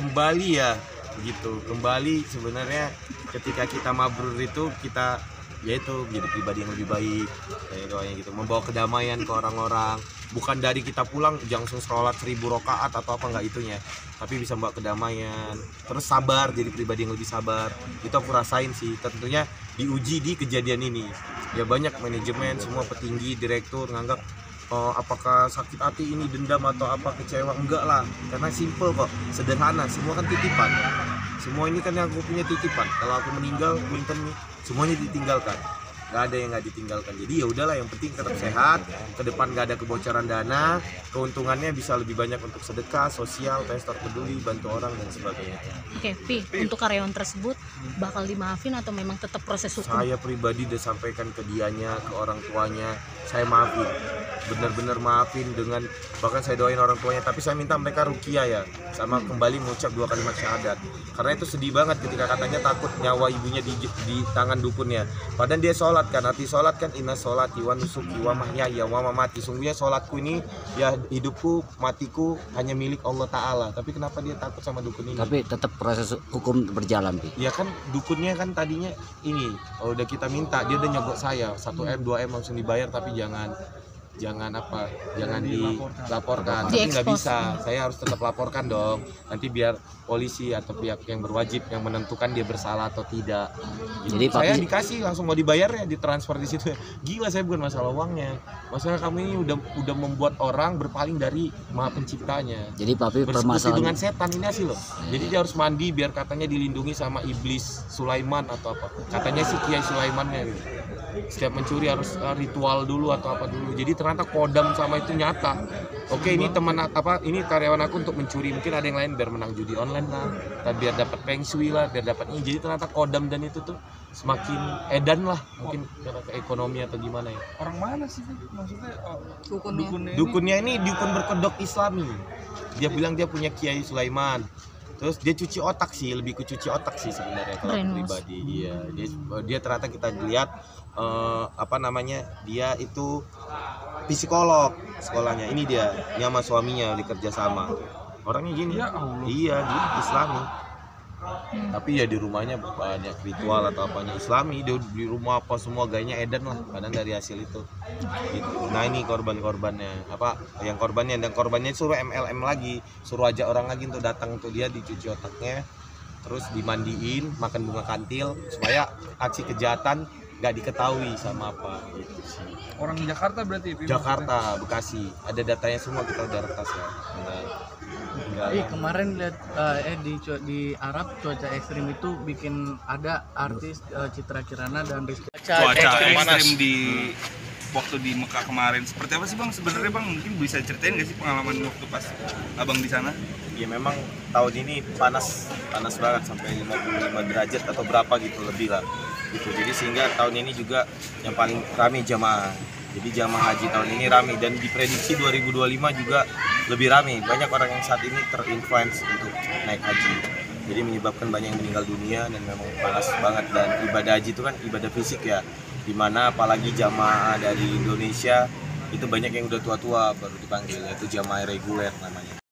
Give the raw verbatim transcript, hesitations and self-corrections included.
kembali ya gitu. Kembali sebenarnya ketika kita mabrur itu kita yaitu menjadi pribadi yang lebih baik, kayak doanya gitu, membawa kedamaian ke orang-orang. Bukan dari kita pulang langsung sholat seribu rakaat atau apa, nggak itunya, tapi bisa membawa kedamaian. Terus sabar, jadi pribadi yang lebih sabar. Itu aku rasain sih, tentunya diuji di kejadian ini. Ya banyak manajemen, semua petinggi, direktur nganggap oh, apakah sakit hati ini dendam atau apa kecewa, enggak lah, karena simple kok, sederhana, semua kan titipan. Semua ini kan yang aku punya titipan. Kalau aku meninggal, punten nih, semuanya ditinggalkan. Nggak ada yang nggak ditinggalkan. Jadi ya udahlah, yang penting tetap sehat. Ke depan nggak ada kebocoran dana. Keuntungannya bisa lebih banyak untuk sedekah, sosial, investor peduli, bantu orang dan sebagainya. Oke, Pi, untuk karyawan tersebut bakal dimaafin atau memang tetap proses hukum? Saya pribadi udah sampaikan ke dianya, ke orang tuanya, saya maafin. Benar-benar maafin dengan, bahkan saya doain orang tuanya, tapi saya minta mereka ruqyah ya, sama kembali mengucap dua kalimat syahadat. Karena itu sedih banget ketika katanya takut nyawa ibunya di, di tangan dukunnya. Padahal dia sholat kan, arti sholat kan inna sholati wa nusuki wa mahyaya wa mamati. Sungguhnya sholatku ini, ya hidupku, matiku hanya milik Allah Ta'ala. Tapi kenapa dia takut sama dukun ini? Tapi tetap proses hukum berjalan, Pi. Ya kan dukunnya kan tadinya ini, oh, udah kita minta, dia udah nyogok saya satu M dua M langsung dibayar, tapi jangan jangan apa jangan dilaporkan, tapi nggak bisa, saya harus tetap laporkan dong, nanti biar polisi atau pihak yang berwajib yang menentukan dia bersalah atau tidak. Jadi saya dikasih langsung mau dibayar ya, ditransfer di situ. Gila, saya bukan masalah uangnya, masalah kami ini udah udah membuat orang berpaling dari Maha Penciptanya. Jadi Papi bersekutu dengan setan ini hasil loh. Jadi dia harus mandi biar katanya dilindungi sama iblis Sulaiman atau apa. Katanya sih Kiai Sulaimannya gitu. Setiap mencuri harus uh, ritual dulu atau apa dulu. Jadi ternyata kodam sama itu nyata. Oke, ini teman apa ini karyawan aku untuk mencuri, mungkin ada yang lain biar menang judi online lah, dan biar dapat feng shui lah, biar dapat ini. Jadi ternyata kodam dan itu tuh semakin edan lah, mungkin karena ke ekonomi atau gimana ya. Orang mana sih maksudnya? Oh, dukunnya. dukunnya ini, dukunnya ini dukun berkedok Islami. Dia bilang dia punya Kiai Sulaiman. Terus dia cuci otak sih, lebih ke cuci otak sih sebenarnya kalau aku pribadi. Iya, dia, dia ternyata kita lihat uh, apa namanya, dia itu psikolog sekolahnya. Ini dia, ini sama suaminya dikerja sama. Orangnya gini, ya Allah. Iya, dia Islami. Hmm. Tapi ya di rumahnya banyak ritual atau apanya Islami, di, di rumah apa semua gayanya edan lah, kadang dari hasil itu gitu. Nah ini korban-korbannya, apa yang korbannya, dan korbannya suruh M L M lagi, suruh ajak orang lagi untuk datang untuk dia dicuci otaknya, terus dimandiin, makan bunga kantil supaya aksi kejahatan nggak diketahui sama apa gitu sih. Orang Jakarta berarti? Jakarta, Bekasi, ada datanya semua, kita udah retas ya. Nah, Eh kemarin lihat uh, eh di di Arab cuaca ekstrim itu bikin ada artis uh, Citra Kirana dan Rizky. Cuaca ekstrim, ekstrim di waktu di Mekah kemarin seperti apa sih Bang? Sebenarnya Bang mungkin bisa ceritain nggak sih pengalaman waktu pas Abang di sana? Ya memang tahun ini panas panas banget sampai lima puluh lima derajat atau berapa gitu lebih lah gitu. Jadi sehingga tahun ini juga yang paling ramai jamaah. Jadi jamaah haji tahun ini ramai, dan diprediksi dua ribu dua puluh lima juga lebih ramai. Banyak orang yang saat ini terinfluence untuk naik haji. Jadi menyebabkan banyak yang meninggal dunia, dan memang panas banget. Dan ibadah haji itu kan ibadah fisik ya, dimana apalagi jamaah dari Indonesia itu banyak yang udah tua-tua baru dipanggil, yaitu jamaah reguler namanya.